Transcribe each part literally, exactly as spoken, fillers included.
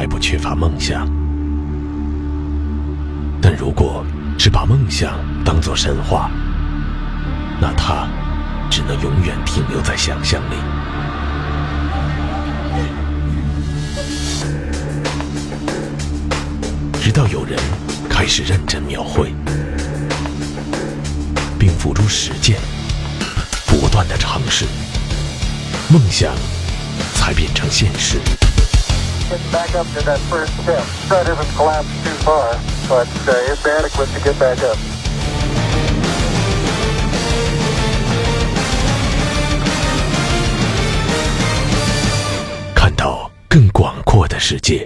来不缺乏梦想，但如果只把梦想当作神话，那它只能永远停留在想象里。直到有人开始认真描绘，并付诸实践，不断的尝试，梦想才变成现实。 Back up to that first step. Try to collapse too far, but uh, it's adequate to get back up. 看到更广阔的世界。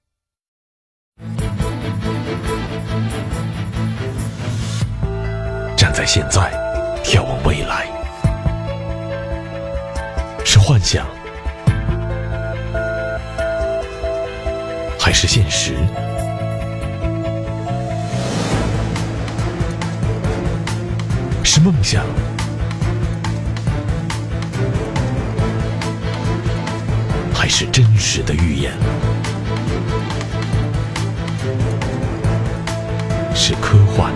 站在现在，眺望未来，是幻想，还是现实？是梦想，还是真实的预言？是科幻，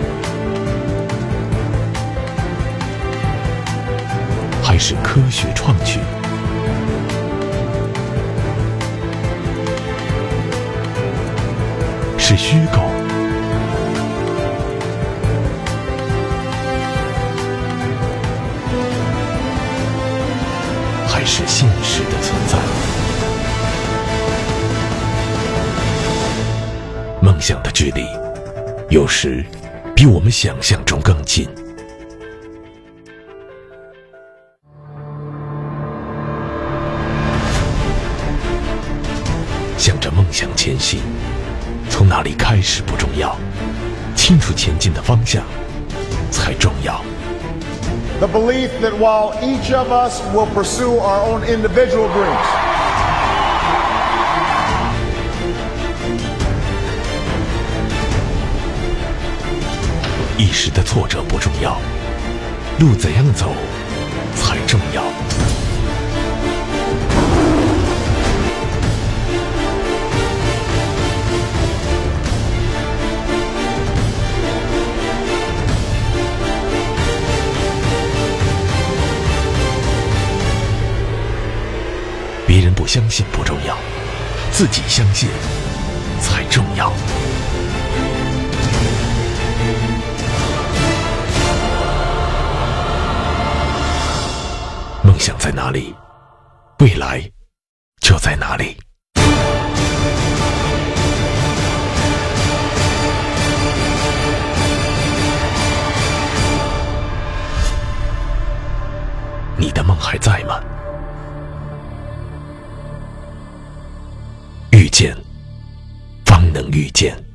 还是科学创举？是虚构，还是现实的存在？梦想的距离，有时比我们想象中更近。向着梦想前行。从哪里开始不重要，清楚前进的方向才重要。 The belief that while each of us will pursue our own individual dreams, 一时的挫折不重要，路怎样走才重要。别人不相信不重要，自己相信才重要。梦想在哪里，未来就在哪里。你的梦还在吗？遇见，方能遇见。